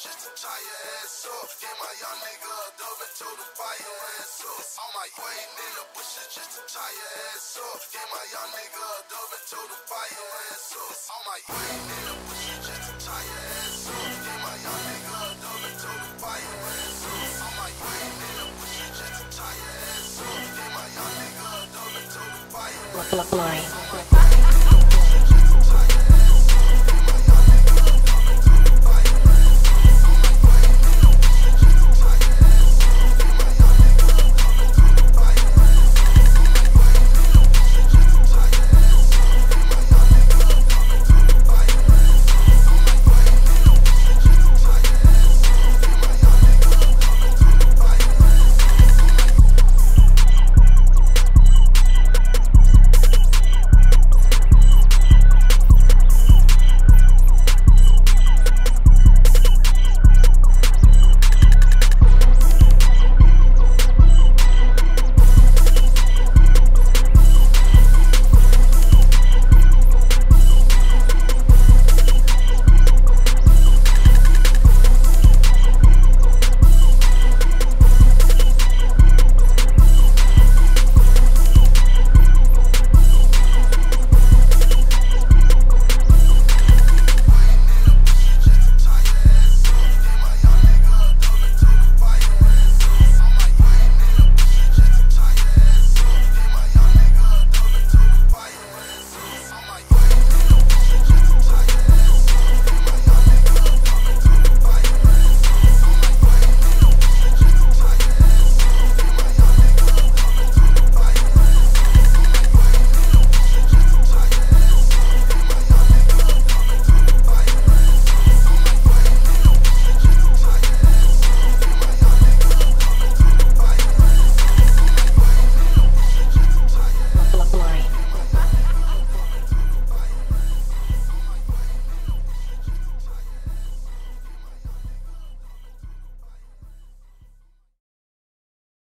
just to tie your ass up. Get my young nigga a dub and told him fire your ass up. On my waiting in the bushes just to tie your ass up. Get my young nigga a dub and told him fire your ass up. On my waiting in the bushes just to tie your ass up. Get my young nigga a dub and told him fire your ass up. On my waiting in the bushes just to tie your ass up. Get my young nigga a dub and told him fire your ass up.